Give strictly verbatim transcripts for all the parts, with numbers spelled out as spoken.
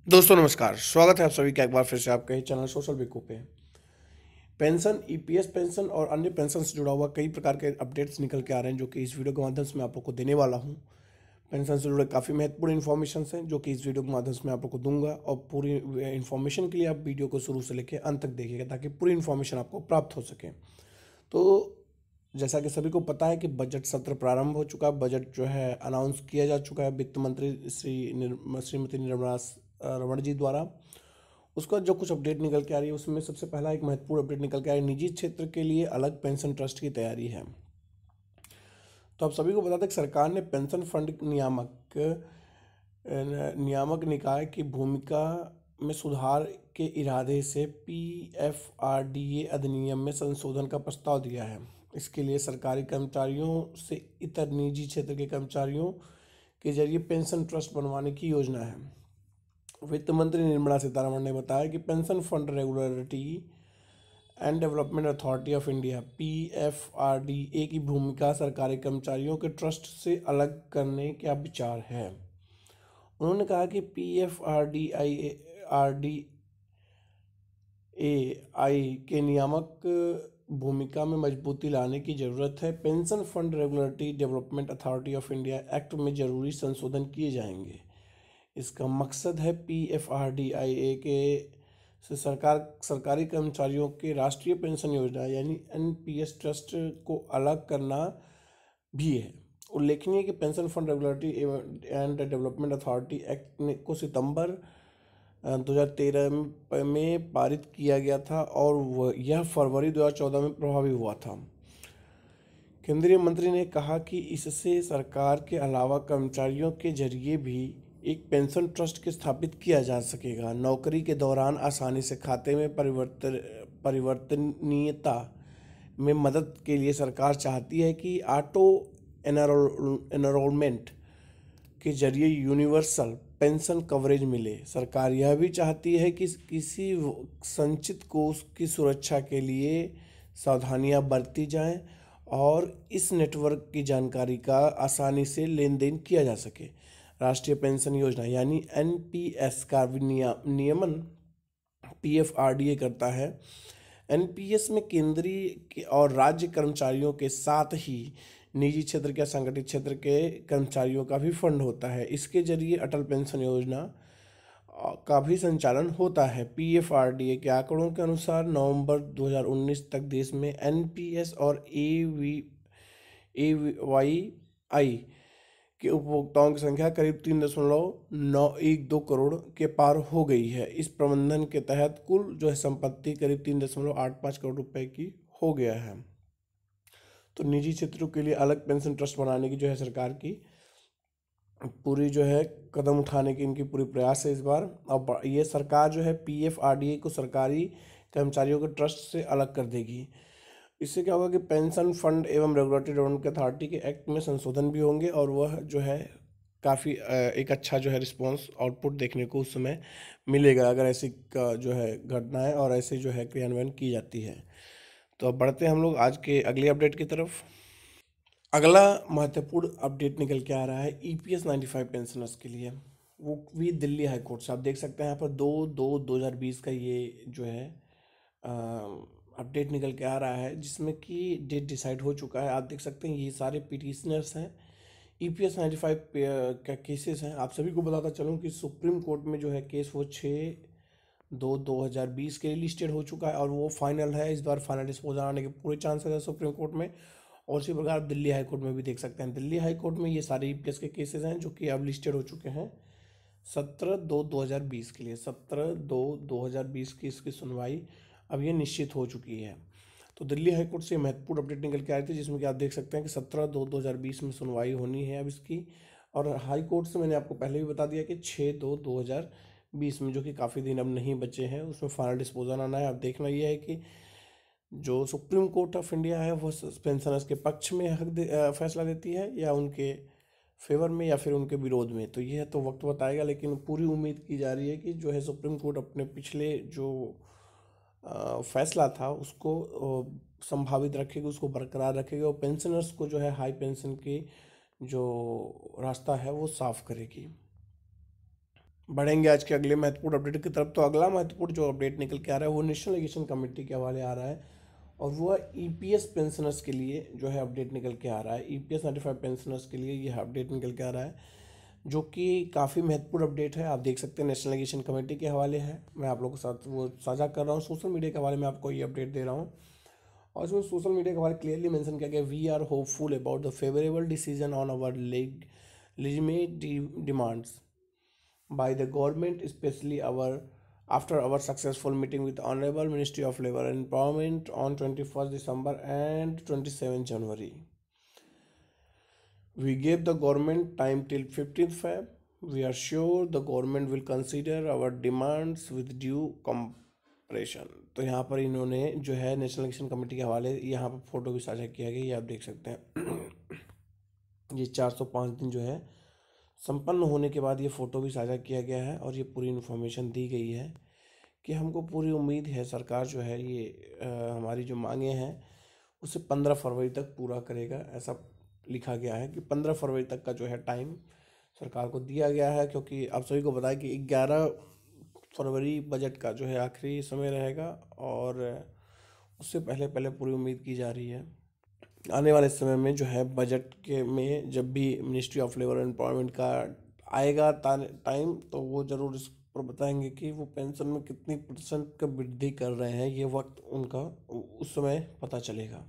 दोस्तों नमस्कार, स्वागत है आप सभी का एक बार फिर से आपके ही चैनल सोशल विको पे। पेंशन, ईपीएस पेंशन और अन्य पेंशन से जुड़ा हुआ कई प्रकार के अपडेट्स निकल के आ रहे हैं, जो कि इस वीडियो के माध्यम से मैं आप लोग को देने वाला हूं। पेंशन से जुड़े काफ़ी महत्वपूर्ण इन्फॉर्मेशन हैं जो कि इस वीडियो के माध्यम से मैं आप लोग को दूंगा, और पूरी इन्फॉर्मेशन के लिए आप वीडियो को शुरू से लेकर अंत तक देखिएगा ताकि पूरी इन्फॉर्मेशन आपको प्राप्त हो सके। तो जैसा कि सभी को पता है कि बजट सत्र प्रारंभ हो चुका है। बजट जो है अनाउंस किया जा चुका है वित्त मंत्री श्री निर- श्रीमती निर्मला रमण जी द्वारा। उसका जो कुछ अपडेट निकल के आ रही है उसमें सबसे पहला एक महत्वपूर्ण अपडेट निकल के आ रही है, निजी क्षेत्र के लिए अलग पेंशन ट्रस्ट की तैयारी है। तो आप सभी को बता दें कि सरकार ने पेंशन फंड नियामक नियामक निकाय की भूमिका में सुधार के इरादे से P F R D A अधिनियम में संशोधन का प्रस्ताव दिया है। इसके लिए सरकारी कर्मचारियों से इतर निजी क्षेत्र के कर्मचारियों के जरिए पेंशन ट्रस्ट बनवाने की योजना है। वित्त मंत्री निर्मला सीतारमण ने बताया कि pension fund regulatory and development authority of India P F R D A की भूमिका सरकारी कर्मचारियों के ट्रस्ट से अलग करने का विचार है। उन्होंने कहा कि P F R D I R D A I के नियामक भूमिका में मजबूती लाने की जरूरत है। Pension fund regulatory development authority of India act में जरूरी संशोधन किए जाएंगे। इसका मकसद है P F R D I A के से सरकार सरकारी कर्मचारियों के राष्ट्रीय पेंशन योजना यानी एन पी एस ट्रस्ट को अलग करना भी है। उल्लेखनीय है कि pension fund regulatory and development authority act ने को सितंबर दो हज़ार तेरह में पारित किया गया था और वह यह फरवरी दो हज़ार चौदह में प्रभावी हुआ था। केंद्रीय मंत्री ने कहा कि इससे सरकार के अलावा कर्मचारियों के जरिए भी एक पेंशन ट्रस्ट के स्थापित किया जा सकेगा। नौकरी के दौरान आसानी से खाते में परिवर्तन परिवर्तनीयता में मदद के लिए सरकार चाहती है कि ऑटो एनरोलमेंट के जरिए यूनिवर्सल पेंशन कवरेज मिले। सरकार यह भी चाहती है कि किसी संचित को उसकी सुरक्षा के लिए सावधानियां बरती जाएं और इस नेटवर्क की जानकारी का आसानी से लेन देन किया जा सके। राष्ट्रीय पेंशन योजना यानी एन पी एस का नियमन P F R D A करता है। एन पी एस में केंद्रीय और राज्य कर्मचारियों के साथ ही निजी क्षेत्र के संगठित क्षेत्र के कर्मचारियों का भी फंड होता है। इसके जरिए अटल पेंशन योजना का भी संचालन होता है। P F R D A के आंकड़ों के अनुसार नवंबर दो हज़ार उन्नीस तक देश में एन पी एस और ए वी ए वाई आई के उपभोक्ताओं की संख्या करीब तीन दशमलव नौ एक दो करोड़ के पार हो गई है। इस प्रबंधन के तहत कुल जो है संपत्ति करीब तीन दशमलव आठ पाँच करोड़ रुपए की हो गया है। तो निजी क्षेत्रों के लिए अलग पेंशन ट्रस्ट बनाने की जो है सरकार की पूरी जो है कदम उठाने की इनकी पूरी प्रयास है इस बार। अब ये सरकार जो है P F R D A को सरकारी कर्मचारियों के ट्रस्ट से अलग कर देगी। इससे क्या होगा कि पेंशन फंड एवं रेगुलेटरी डेवलपमेंट अथॉरिटी के एक्ट में संशोधन भी होंगे और वह जो है काफ़ी एक अच्छा जो है रिस्पॉन्स आउटपुट देखने को उस समय मिलेगा अगर ऐसी जो है घटनाएं और ऐसे जो है क्रियान्वयन की जाती है। तो अब बढ़ते हैं हम लोग आज के अगले अपडेट की तरफ। अगला महत्वपूर्ण अपडेट निकल के आ रहा है E P S ninety five pensioners के लिए, वो भी दिल्ली हाई कोर्ट से। आप देख सकते हैं यहाँ पर दो दो दो हज़ार बीस का ये जो है अपडेट निकल के आ रहा है, जिसमें कि डेट डिसाइड हो चुका है। आप देख सकते हैं ये सारे पिटिशनर्स हैं। E P S ninety five का केसेस हैं। आप सभी को बताता चलूँ कि सुप्रीम कोर्ट में जो है केस वो छः दो दो हज़ार बीस के लिए लिस्टेड हो चुका है और वो फाइनल है। इस बार फाइनल डिस्पोजल आने के पूरे चांसेस है सुप्रीम कोर्ट में। और इसी प्रकार आप दिल्ली हाई कोर्ट में भी देख सकते हैं। दिल्ली हाई कोर्ट में ये सारे ई पी एस के केसेस हैं जो कि अब लिस्टेड हो चुके हैं सत्रह दो दो हज़ार बीस के लिए। सत्रह दो दो हज़ार बीस की इसकी सुनवाई अब ये निश्चित हो चुकी है। तो दिल्ली हाई कोर्ट से महत्वपूर्ण अपडेट निकल के आई थी, जिसमें कि आप देख सकते हैं कि सत्रह दो दो हज़ार बीस में सुनवाई होनी है अब इसकी। और हाई कोर्ट से मैंने आपको पहले भी बता दिया कि छः दो दो हज़ार बीस में, जो कि काफ़ी दिन अब नहीं बचे हैं, उसमें फाइनल डिस्पोजल आना है। अब देखना यह है कि जो सुप्रीम कोर्ट ऑफ इंडिया है वो पेंशनर्स के पक्ष में हक दे, फैसला देती है या उनके फेवर में या फिर उनके विरोध में। तो यह तो वक्त बताएगा, लेकिन पूरी उम्मीद की जा रही है कि जो है सुप्रीम कोर्ट अपने पिछले जो फैसला था उसको संभावित रखेगी, उसको बरकरार रखेगी और पेंशनर्स को जो है हाई पेंशन की जो रास्ता है वो साफ करेगी। बढ़ेंगे आज के अगले महत्वपूर्ण अपडेट की तरफ। तो अगला महत्वपूर्ण जो अपडेट निकल के आ रहा है वो नेशनल एजुकेशन कमेटी के हवाले आ रहा है, और वो ईपीएस पेंशनर्स के लिए जो है अपडेट निकल के आ रहा है। ईपीएस नाइन्टी फाइव पेंशनर्स के लिए यह अपडेट निकल के आ रहा है, जो कि काफ़ी महत्वपूर्ण अपडेट है। आप देख सकते हैं नेशनल एजुकेशन कमेटी के हवाले है, मैं आप लोगों के साथ वो साझा कर रहा हूँ। सोशल मीडिया के हवाले में आपको ये अपडेट दे रहा हूँ, और इसमें सोशल मीडिया के हवाले क्लियरली मेंशन किया गया, we are hopeful about the favourable decision on our legitimate demands by the government, especially our after our successful meeting with Honorable Ministry of Labour and Employment on twenty-first December and twenty-seventh January. We gave the government time till fifteenth Feb. We are sure the government will consider our demands with due comprehension. तो यहाँ पर इन्होंने जो है national election committee के हवाले यहाँ पर फोटो भी साझा किया गया, ये आप देख सकते हैं। ये चार सौ पाँच दिन जो है संपन्न होने के बाद ये फ़ोटो भी साझा किया गया है, और ये पूरी इन्फॉर्मेशन दी गई है कि हमको पूरी उम्मीद है सरकार जो है ये आ, हमारी जो मांगे हैं उसे पंद्रह फरवरी तक पूरा करेगा। ऐसा लिखा गया है कि पंद्रह फरवरी तक का जो है टाइम सरकार को दिया गया है, क्योंकि आप सभी को बताया कि ग्यारह फरवरी बजट का जो है आखिरी समय रहेगा, और उससे पहले पहले पूरी उम्मीद की जा रही है आने वाले समय में जो है बजट के में जब भी ministry of labour and employment का आएगा टाइम, तो वो ज़रूर इस पर बताएंगे कि वो पेंशन में कितनी परसेंट का वृद्धि कर रहे हैं। ये वक्त उनका उस समय पता चलेगा।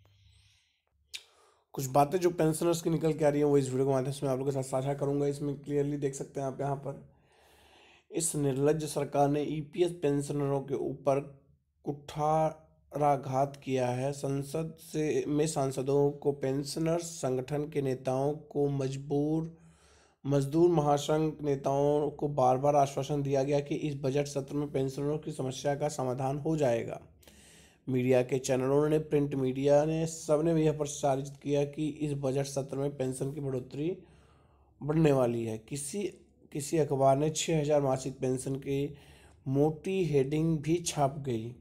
कुछ बातें जो पेंशनर्स की निकल के आ रही हैं वो इस वीडियो के माध्यम से मैं आप लोगों के साथ साझा करूंगा। इसमें क्लियरली देख सकते हैं आप यहाँ पर, इस निर्लज्ज सरकार ने ईपीएस पेंशनरों के ऊपर कुठाराघात किया है। संसद से में सांसदों को, पेंशनर्स संगठन के नेताओं को, मजबूर मजदूर महासंघ नेताओं को बार बार आश्वासन दिया गया कि इस बजट सत्र में पेंशनरों की समस्या का समाधान हो जाएगा। मीडिया के चैनलों ने, प्रिंट मीडिया ने, सबने भी यह प्रसारित किया कि इस बजट सत्र में पेंशन की बढ़ोतरी बढ़ने वाली है। किसी किसी अखबार ने छः हज़ार मासिक पेंशन की मोटी हेडिंग भी छाप गई।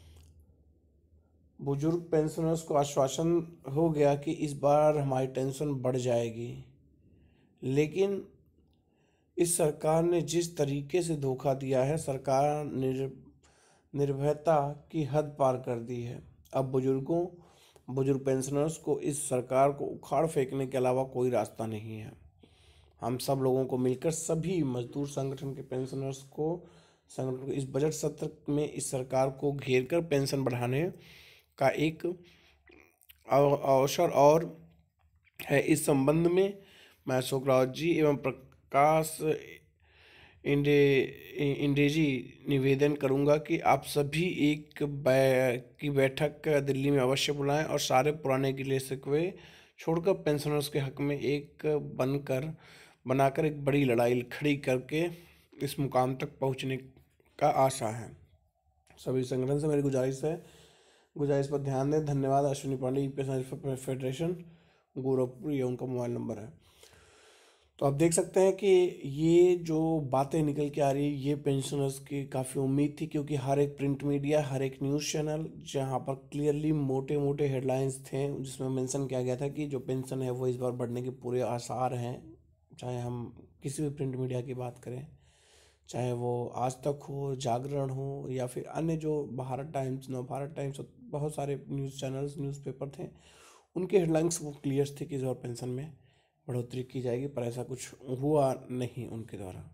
बुजुर्ग पेंशनर्स को आश्वासन हो गया कि इस बार हमारी टेंशन बढ़ जाएगी, लेकिन इस सरकार ने जिस तरीके से धोखा दिया है, सरकार निर निर्भयता की हद पार कर दी है। अब बुजुर्गों बुजुर्ग पेंशनर्स को इस सरकार को उखाड़ फेंकने के अलावा कोई रास्ता नहीं है। हम सब लोगों को मिलकर, सभी मजदूर संगठन के पेंशनर्स को संगठन को इस बजट सत्र में इस सरकार को घेर कर पेंशन बढ़ाने का एक अवसर और है। इस संबंध में मैं अशोक राव जी एवं प्रकाश इंडे इंडेजी निवेदन करूंगा कि आप सभी एक बै, की बैठक दिल्ली में अवश्य बुलाएं और सारे पुराने गिले शिकवे छोड़कर पेंशनर्स के हक में एक बनकर बनाकर एक बड़ी लड़ाई खड़ी करके इस मुकाम तक पहुंचने का आशा है। सभी संगठन से मेरी गुजारिश है गुजारिश पर ध्यान दें। धन्यवाद। अश्विनी पांडे, ईपीएस फेडरेशन, गोरखपुर, ये उनका मोबाइल नंबर है। तो आप देख सकते हैं कि ये जो बातें निकल के आ रही है ये पेंशनर्स की काफ़ी उम्मीद थी, क्योंकि हर एक प्रिंट मीडिया, हर एक न्यूज़ चैनल जहाँ पर क्लियरली मोटे मोटे हेडलाइंस थे जिसमें मेंशन किया गया था कि जो पेंशन है वो इस बार बढ़ने के पूरे आसार हैं। चाहे हम किसी भी प्रिंट मीडिया की बात करें, चाहे वो आज तक हो, जागरण हो, या फिर अन्य जो भारत टाइम्स, नव भारत टाइम्स, बहुत सारे न्यूज़ चैनल्स, न्यूज़पेपर थे, उनके हेडलाइंस वो क्लियर थे कि इस बार पेंशन में बढ़ोतरी की जाएगी, पर ऐसा कुछ हुआ नहीं उनके द्वारा।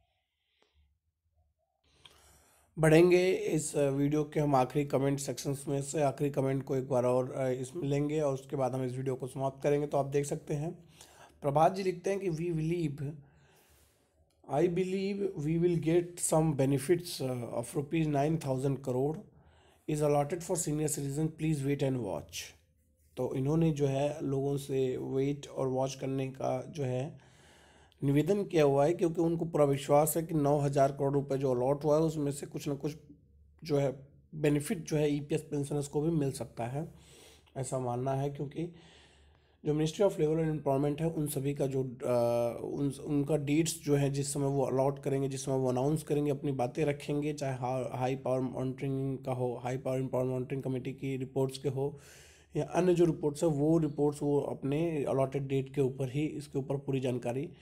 बढ़ेंगे इस वीडियो के हम आखिरी कमेंट सेक्शंस में से आखिरी कमेंट को एक बार और इसमें लेंगे, और उसके बाद हम इस वीडियो को समाप्त करेंगे। तो आप देख सकते हैं, प्रभात जी लिखते हैं कि we believe I believe we will get some benefits of rupees nine thousand crore is allotted for senior citizen, please wait and watch. तो इन्होंने जो है लोगों से वेट और वॉच करने का जो है निवेदन किया हुआ है, क्योंकि उनको पूरा विश्वास है कि नौ हज़ार करोड़ रुपए जो अलॉट हुआ है उसमें से कुछ ना कुछ जो है बेनिफिट जो है ईपीएस पेंशनर्स को भी मिल सकता है, ऐसा मानना है। क्योंकि जो ministry of labour and employment है उन सभी का जो आ, उन उनका डेट्स जो है जिस समय वो अलॉट करेंगे, जिस समय वो अनाउंस करेंगे, अपनी बातें रखेंगे, चाहे हा, हाई पावर मॉनिटरिंग का हो, high power power monitoring committee की रिपोर्ट्स के हो, या अन्य जो रिपोर्ट्स है वो रिपोर्ट्स वो अपने अलॉटेड डेट के ऊपर ही इसके ऊपर पूरी जानकारी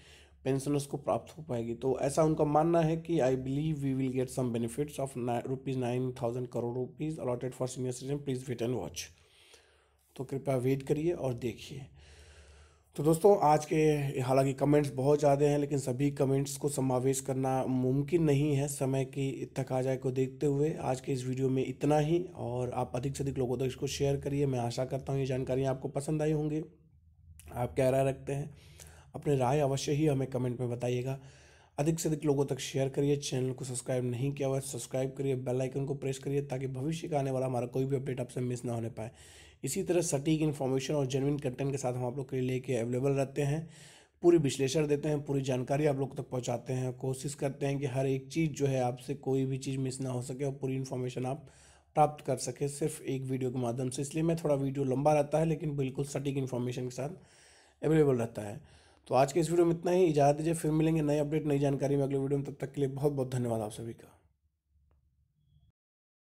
पेंशनर्स को प्राप्त हो पाएगी। तो ऐसा उनका मानना है कि I believe we will get some benefits of rupees nine thousand crore rupees allotted for senior citizen, please wait and watch. तो कृपया वेट करिए और देखिए। तो दोस्तों आज के हालांकि कमेंट्स बहुत ज़्यादा हैं, लेकिन सभी कमेंट्स को समावेश करना मुमकिन नहीं है समय की तकाजा को देखते हुए। आज के इस वीडियो में इतना ही, और आप अधिक से अधिक लोगों तक इसको शेयर करिए। मैं आशा करता हूँ ये जानकारियाँ आपको पसंद आई होंगी। आप क्या राय रखते हैं, अपने राय अवश्य ही हमें कमेंट में बताइएगा। अधिक से अधिक लोगों तक शेयर करिए। चैनल को सब्सक्राइब नहीं किया हुआ है सब्सक्राइब करिए, बेल आइकन को प्रेस करिए, ताकि भविष्य का आने वाला हमारा कोई भी अपडेट आपसे मिस ना होने पाए। इसी तरह सटीक इन्फॉर्मेशन और जेन्युइन कंटेंट के साथ हम आप लोग के लिए लेके अवेलेबल रहते हैं। पूरी विश्लेषण देते हैं, पूरी जानकारी आप लोग तक पहुंचाते हैं। कोशिश करते हैं कि हर एक चीज़ जो है आपसे कोई भी चीज़ मिस ना हो सके और पूरी इन्फॉर्मेशन आप प्राप्त कर सके सिर्फ एक वीडियो के माध्यम से। इसलिए मैं थोड़ा वीडियो लंबा रहता है, लेकिन बिल्कुल सटीक इन्फॉर्मेशन के साथ अवेलेबल रहता है। तो आज के इस वीडियो में इतना ही, इजाज़त दीजिए। फिर मिलेंगे नए अपडेट नई जानकारी में अगले वीडियो में। तब तक के लिए बहुत बहुत धन्यवाद आप सभी का।